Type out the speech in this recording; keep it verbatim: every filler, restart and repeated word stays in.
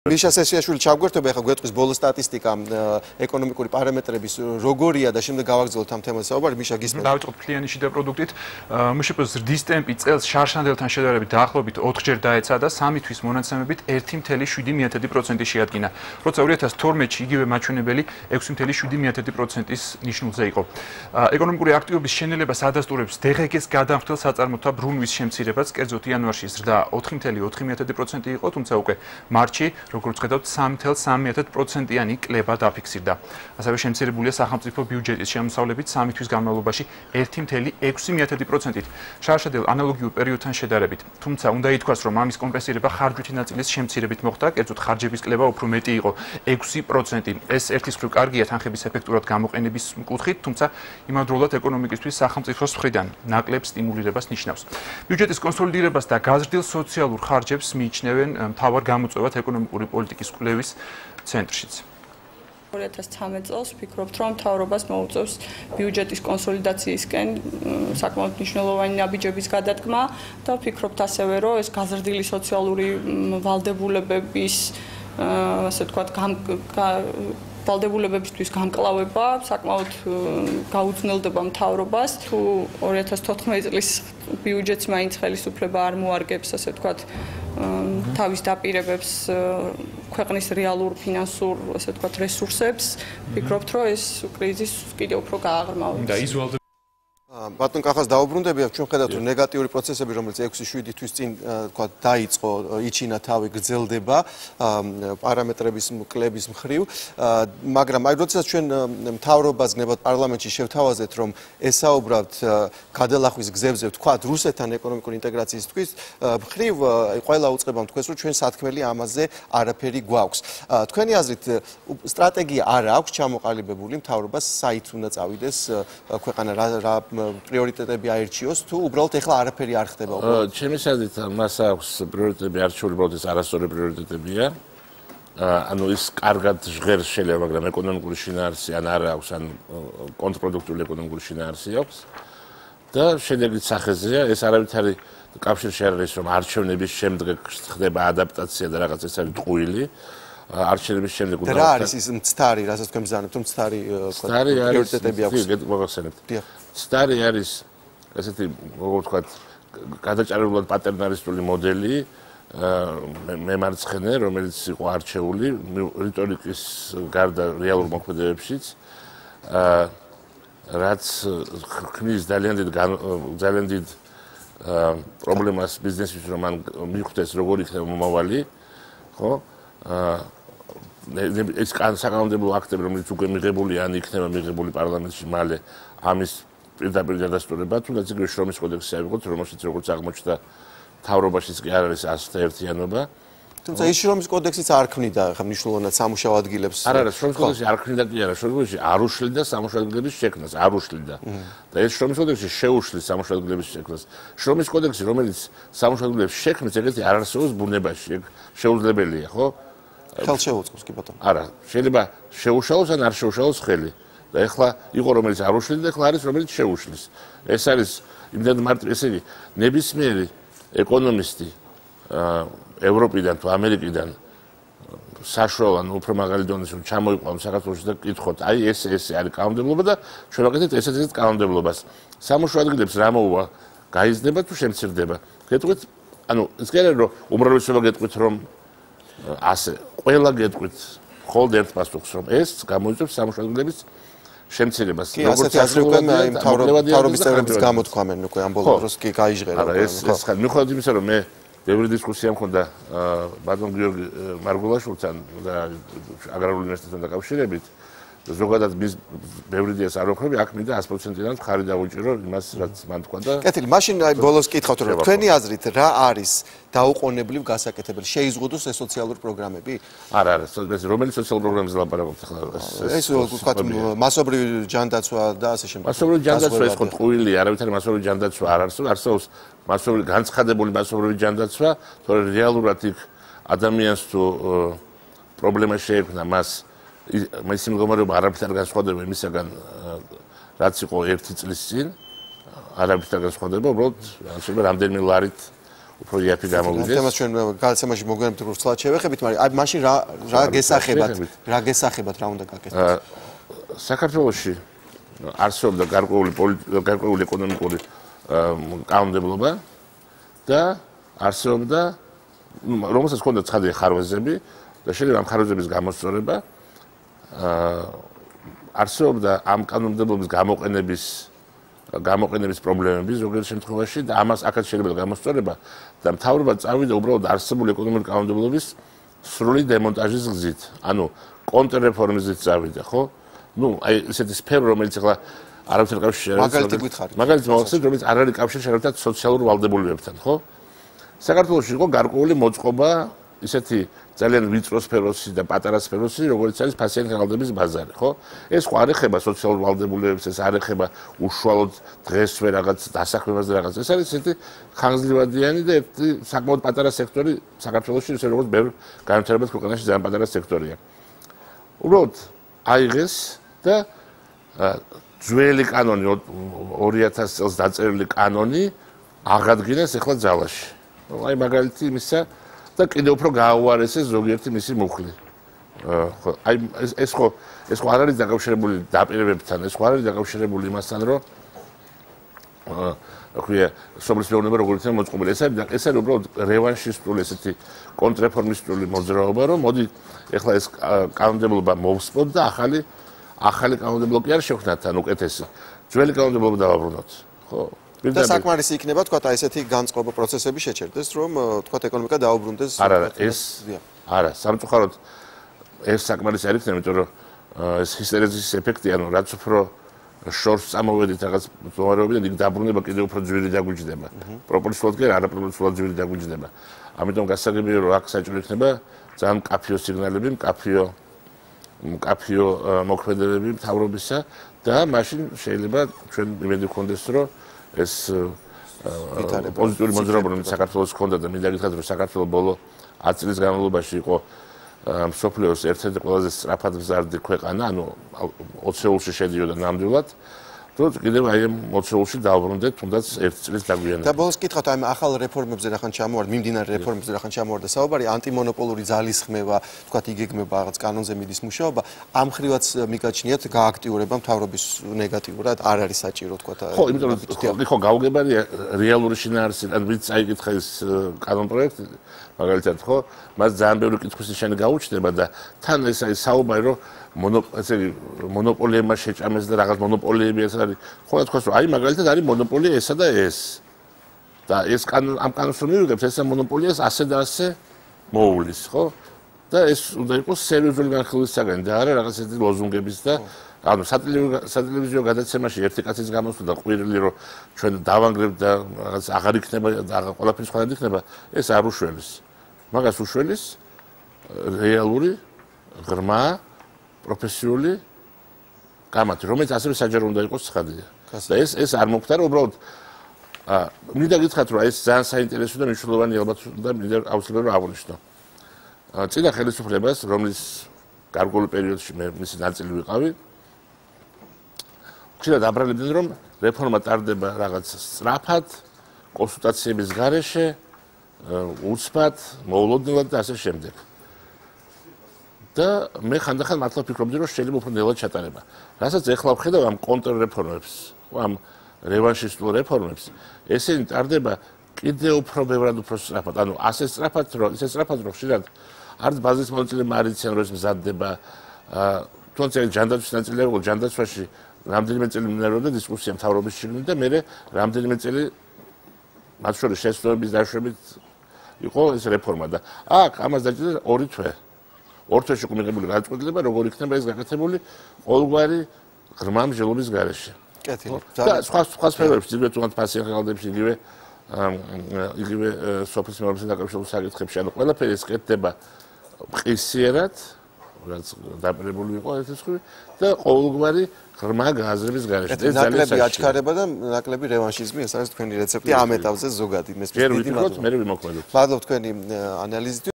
მიშა სესიაშვილი ჩავგვერთობა ახლა გვეტყვის ბოლო სტატისტიკა ეკონომიკური პარამეტრების როგორია და შემდეგ გავაგრძელოთ ამ თემას საუბარი მიშა გისმენთ. დავიწყოთ მთლიანი შიდა პროდუქტით. მშპ-ს ზრდის ტემპი წელს შარშანდელთან შედარებით დაახლოებით ოთხჯერ დაეცა და სამი თვის მონაცემებით ერთი მცდრ შვიდი პროცენტი შეადგინა. როცა ორი ათას თორმეტში იგივე მაჩვენებელი ექვსი მცდრ შვიდი პროცენტის ნიშნულზე იყო. ეკონომიკური აქტივობის შენელებას ადასტურებს დე ღე გეს გადამხდელ საწარმოთა ბრუნვის შემცირებაც, კერძოდ იანვარში ზრდა ოთხი მცდრ ოთხი პროცენტი იყო, თუმცა უკვე მარტში როგორც ხედავთ სამი მცდრ სამი პროცენტიანი კლება დაფიქსირდა. ასევე შემცირებულია სახელმწიფო ბიუჯეტის შემოსავლებით სამი თვის განმავლობაში ერთი მცდრ ექვსი პროცენტით. შარშანდელ ანალოგიურ პერიოდთან შედარებით. თუმცა უნდა ითქვას, რომ ამის კომპენსირება ხარჯვითი ნაწილის შემცირებით მოხდა, კერძოდ ხარჯების კლება უფრო მეტი იყო ექვსი პროცენტი. ეს ერთის მხრივ კარგია თანხების ეფექტურად გამოყენების კუთხით, თუმცა იმავდროულად ეკონომიკისთვის სახელმწიფოს მხრიდან ნაკლებ სტიმულირებას ნიშნავს. ბიუჯეტის კონსოლიდირებას და გაზრდილ სოციალურ ხარჯებს მიიჩნევენ მთავარ გამოწვევად ეკონომიკური პოლიტიკის კვლევის ცენტრშიც. ორი ათას ცხრამეტ წელს ვფიქრობთ, რომ მთავრობას მოუწევს ბიუჯეტის კონსოლიდაციისკენ საკმაოდ მნიშვნელოვანი ნაბიჯების გადადგმა და ვფიქრობთ ასევე, რომ ეს გაზრდილი სოციალური ვალდებულებების, ასე ვთქვათ, ვალდებულებებისთვის გამკლავება საკმაოდ გაუძნელდება მთავრობას. თუ ორი ათას თოთხმეტ წლის ბიუჯეტს მაინც ხელისუფლება არ მოარგებს, ასე ვთქვათ, თავის დაპირებებს ქვეყნის რეალურ ფინანსურ, ასე ვთქვათ, რესურსებს, ვფიქრობთ, რომ ეს კრიზისი კიდევ უფრო გააღრმავებს. და იზუალდება ბატონ კახას დაუბრუნდები, ჩვენ ხედავთ, რომ ნეგატიური პროცესები, რომელიც ექვსი შვიდი თვის წინ თქვა დაიწყო, იჩინა თავი, გრძელდება პარამეტრების კლების მხრივ, მაგრამ აი როდესაც ჩვენ მთავრობას გნებავთ პარლამენტში შევთავაზეთ, რომ ესაუბრებთ გადალახვის გზებზე, ვთქვათ, რუსეთთან ეკონომიკური ინტეგრაციისთვის მხრივ, ყველა უწყებამ თქვენს, რომ ჩვენ სათქმელი ამაზე არაფერი გვაქვს. თქვენი აზრით, სტრატეგია არ აქვს ჩამოყალიბებული მთავრობას საით უნდა წავიდეს ქვეყანა რა პრიორიტეტები აირჩიოს თუ უბრალოდ ეხლა არაფერი არ ხდება უბრალოდ. ჩემი აზრით მას აქვს პრიორიტეტები არჩეული, უბრალოდ ეს არასწორი პრიორიტეტებია. ანუ ის კარგად ჟღერს შეიძლება, მაგრამ ეკონომიკური შინაარსი ან არ აქვს, ან კონტრპროდუქტიული ეკონომიკური შინაარსი აქვს. და შედეგის სახეზეა, ეს არავითარი კავშირში არ არის, რომ არჩევნების შემდეგ ხდება ადაპტაცია და რაღაც ეს არის ტყუილი. არჩევნების შემდეგ უნდა რა არის ის მცდარი, რასაც თქვენ ბრძანებთ, რომ მცდარი პრიორიტეტები აქვს? კი, მოგახსენებთ. მცდარი არის ესეთი, როგორ ვთქვათ, გადაჭარბებულად პატერნალისტული მოდელი, მემარცხენე, რომელიც იყო არჩეული რიტორიკის გარდა რეალურ მოქმედებებშიც, რაც ქმნის ძალიან დიდ ძალიან დიდ პრობლემას ბიზნესის, რომ მან მიხვდეს როგორ იქნება მომავალი, ხო? ეს საკანონმდებლო აქტები, რომელიც უკვე მიღებული ან იქნება მიღებული პარლამენტში მალე, ამის პირდაპირ დადასტურება, თუნდაც იგივე შრომის კოდექსი ავიღოთ, რომელშიც როგორც აღმოჩნდა მთავრობაშიც კი არ არის ასეთი ერთიანობა. თუმცა ის შრომის კოდექსიც არ ქმნიდა ხა მნიშვნელოვნად სამუშაო ადგილებს. არ არა, შრომის კოდექსი არ ქმნიდა კი არა, შრომის კოდექსი არ უშლიდა სამუშაო ადგილების შექმნას, არ უშლიდა. და ეს შრომის კოდექსი შეუშლის სამუშაო ადგილების შექმნას. შრომის კოდექსი, რომელიც სამუშაო ადგილებს შექმნის, ეგეთი არ არსებობს ბუნებაში, ეგ შეუძლებელია, ხო? ხელს შეუწყობს კი ბატონო. არა, შეიძლება შეუშალოს ან არ შეუშალოს ხელი. და ეხლა იყო რომელიც არ უშლიდა, ეხლა არის რომელიც შეუშლის. ეს არის იმდენ მარტივ, ესე იგი, ნებისმიერი ეკონომისტი ევროპიდან თუ ამერიკიდან საშუალო ან უფრო მაგარი დონის რომ ჩამოიყვანო საქართველოში და კითხოთ, აი ეს ეს არის კანონმდებლობა და ჩვენ ვაკეთებთ ესეც ეს კანონმდებლობას. სამუშაო ადგილებს რა მოუვა, გაიზრდება თუ შემცირდება? გეტყვით, ანუ ეს კი არა რომ უმრავლესობა გეტყვით რომ ასე, ყველა გეტყვით მხოლოდ ერთ პასუხს რომ ეს გამოიწვევს სამუშაო ადგილების შემცირებას. კი, ასეთი აზრი უკვე მთავრობის წევრებიც გამოთქვამენ უკვე ამ ბოლო დროს კი გაიჟღერა. არა, ეს ეს ხარ მიუხედავად იმისა რომ მე ბევრი დისკუსია მქონდა ბატონ გიორგი მარგულაშვილთან და აგრარული უნივერსიტეტთან დაკავშირებით, ზოგადად მის ბევრი დიას არ ვხვდები, აქ მინდა ას პროცენტიდან ხარი დავუჭირო იმას, რაც მან თქვა და კეთილი, მაშინ აი ბოლოს კითხავთ რომ თქვენი აზრით რა არის დაუყოვნებლივ გასაკეთებელი? შეიზღუდოს ეს სოციალური პროგრამები? არა, არა, ეს რომელი სოციალური პროგრამებზე ლაპარაკობთ ახლა? ეს ვთქვათ მასობრივი ჯანდაცვა და ასე შემდეგ. მასობრივი ჯანდაცვა ეს ხო ტყუილია, არავითარი მასობრივი ჯანდაცვა არ არსებობს, არსებობს მასობრივი განცხადებული მასობრივი ჯანდაცვა, თორემ რეალურად იქ ადამიანს თუ პრობლემა შეექმნა მას ის მდგომარეობა არაფერს არ განსხვავდება იმისაგან, რაც იყო ერთი წლის წინ, არაფერს არ განსხვავდება, უბრალოდ შეიძლება რამდენიმე ლარით უფრო იაფი გამოვიდეს. თემას ჩვენ გადაცემაში მოგვიანებით რუსულად შევეხებით, მაგრამ აი მაშინ რა რა გესახებათ, რა გესახებათ რა უნდა გაკეთდეს? საქართველოში არსებობდა გარკვეული გარკვეული ეკონომიკური კანონმდებლობა და არსებობდა რომელსაც ჰქონდა ცხადი ხარვეზები და შეიძლება ამ ხარვეზების გამოსწორება არსებობდა ამ კანონმდებლობის გამოყენების გამოყენების პრობლემები ზოგიერთ შემთხვევაში და ამას აქაც შეიძლება გამოსწორება და მთავრობა წავიდა უბრალოდ არსებული ეკონომიკური კანონმდებლობის სრული დემონტაჟის გზით. ანუ კონტრრეფორმის გზით წავიდა, ხო? ну, აი ესეთი სფერო, რომელიც ახლა არავითარ კავშირში არ არის. მაგალითი გითხარით. მაგალითი მოვახსენოთ, რომელიც არ არის კავშირში შეერთად სოციალურ ვალდებულებებთან, ხო? საქართველოში იყო გარკვეული მოწყობა, ისეთი ძალიან ვიწრო სფეროსი და პატარა სფეროსი, როგორც არის ფასიანი ხალხების ბაზარი, ხო? ეს ხო არ ეხება სოციალურ ვალდებულებებს, ეს არ ეხება უშუალოდ დღესვე რაღაც დასაქმებას და რაღაც. ეს არის ესეთი ხანგრძლივადიანი და ერთი საკმაოდ პატარა სექტორი საქართველოში, ისე როგორც ბევრ განვითარებულ ქვეყანაში ძალიან პატარა სექტორია. უბრალოდ აიღეს და ძველი კანონი ორი ათასი წელს დაწერილი კანონი აღადგინეს ახლა ძალაში. აი მაგალითი იმისა და კიდევ უფრო გააუარესეს ზოგიერთი მისი მუხლი. აი ეს ხო ეს ხო არ არის დაკავშირებული დაპირებებთან, ეს ხო არ არის დაკავშირებული იმასთან, რომ აქვია სოფლის მეურნეობა როგორ იქნება მოწყობილი. ეს არის ეს არის უბრალოდ რევანშისტული ესეთი კონტრრეფორმისტული მოძრაობა, რომ მოდი ეხლა ეს კანონმდებლობა მოვსპოთ და ახალი ახალი კანონმდებლობა კი არ შევხნათ ან უკეთესი. ძველი კანონმდებლობა დავაბრუნოთ. ხო? და საკმარისი იქნება თქვა აი ესეთი განწყობა პროცესები შეჩერდეს, რომ თქვა ეკონომიკა დაუბრუნდეს. არა, ეს არა, სამწუხაროდ ეს საკმარისი არ იქნება, იმიტომ რომ ეს ჰისტერიზის ეფექტი, ანუ რაც უფრო შორს წამოვედით რაღაც მდგომარეობიდან, იქ დაბრუნება კიდევ უფრო ძვირი დაგვიჯდება. პროპორციულად კი არა, პროპორციულად ძვირი დაგვიჯდება. ამიტომ გასაგებია რომ აქ საჭირო იქნება ძალიან კაფიო სიგნალები, კაფიო კაფიო მოქმედებები მთავრობისა და მაშინ შეიძლება ჩვენ იმედი გქონდეს რომ ეს პოზიტიური მოძრაობა რომელიც საქართველოს ჰქონდა და მინდა გითხრათ რომ საქართველოს ბოლო ათი წლის განმავლობაში იყო მსოფლიოს ერთ-ერთი ყველაზე სწრაფად მზარდი ქვეყანა, ანუ ოცეულში შედიოდა ნამდვილად. თუ კიდევ აი ამ ოცეულში დავბრუნდეთ, თუნდაც ერთი წლის დაგვიანებით. და ბოლოს გითხავთ აი ახალ რეფორმებზე რახან ჩამოვარდა, მიმდინარე რეფორმებზე რახან ჩამოვარდა საუბარი, ანტიმონოპოლური ძალისხმევა, თქვათ იგეგმება რაღაც კანონზე მიდის მუშაობა, ამ ხრივაც მიგაჩნიათ გააქტიურება მთავრობის ნეგატიურად, არ არის საჭირო თქვათ. ხო, იმიტომ რომ ხო გაუგებარია რეალური შინაარსი, ან ვინც წაიკითხა ეს კანონ პროექტი, მაგალითად ხო, მას ძალიან ბევრი კითხვის ნიშანი გაუჩნდება და თან ეს არის საუბარი რომ ესე იგი მონოპოლიებმა შეჭამეს და რაღაც მონოპოლიები ეს არის. ხო რა თქვას რომ აი მაგალითად არის მონოპოლია ესა და ეს. და ეს ამ კანონს რომ მივიღებთ, ეს მონოპოლიას ასე და ასე მოუვლის, ხო? და ეს უნდა იყოს სერიოზული განხილვის საგანი და არა რაღაც ესეთი ლოზუნგების და ანუ სატელევიზიო გადაცემაში ერთი კაცის გამოსვლა და ყვირილი რომ ჩვენ დავანგრევთ და რაღაც აღარ იქნება და ყველაფერი სხვა არ იქნება, ეს არ უშველის. მაგას უშველის რეალური ღრმა პროფესიული გამათი, რომელიც ასევე საჯარო უნდა იყოს ცხადია. და ეს ეს არ მოხდა, უბრალოდ აა მინდა გითხრათ, რომ ეს ძალიან საინტერესო და მნიშვნელოვანი ალბათ და მინდა აუცილებლად აღვნიშნო. აა წინა ხელისუფლებას, რომლის გარკვეულ პერიოდში მე მისი ნაწილი ვიყავი, ხშირად აბრალებდნენ, რომ რეფორმა ტარდება რაღაც სწრაფად, კონსულტაციების გარეშე, უცბად, მოულოდნელად და ასე შემდეგ. და მე ხანდახან მართლა ვფიქრობდი, რომ შეიძლება უფრო ნელად ჩატარება. რასაც ეხლა ვხედავ ამ კონტრრეფორმებს, ამ რევანშისტულ რეფორმებს, ესენი ტარდება კიდევ უფრო ბევრად უფრო სწრაფად. ანუ ასე სწრაფად, რომ ისე სწრაფად, რომ ხშირად არც ბაზის მონაწილეებმა არ იციან, რომ ეს მზადდება. თუმცა ჯანდაცვის ნაწილები, ჯანდაცვაში რამდენიმე წელი მიმდინარეობდა დისკუსია მთავრობის შიგნით და მე რამდენიმე წელი მათ შორის შეცდომების დაშვებით იყო ეს რეფორმა და აქ ამას დაჭირდა ორი თვე. ორ თვეში იყო მიღებული გადაწყვეტილება, როგორ იქნება ეს გაკეთებული ყოველგვარი ღრმა მსჯელობის გარეშე. კეთილი. და სხვა სხვა სფეროებში, ძირითადად თუნდაც ფასიან ხალხებში იგივე იგივე სოფლის მეურნეობასთან დაკავშირებულ საკითხებში, ანუ ყველაფერი ეს კეთდება მყისიერად, რაც დაპირებული იყო ეს ხრი და ყოველგვარი ღრმა გააზრების გარეშე. ეს ნაკლები აჩქარება და ნაკლები რევანშიზმი, ეს არის თქვენი რეცეპტი ამ ეტაპზე ზოგადად. მე მე ვიმოქმედოთ. მადლობ თქვენი ანალიზით.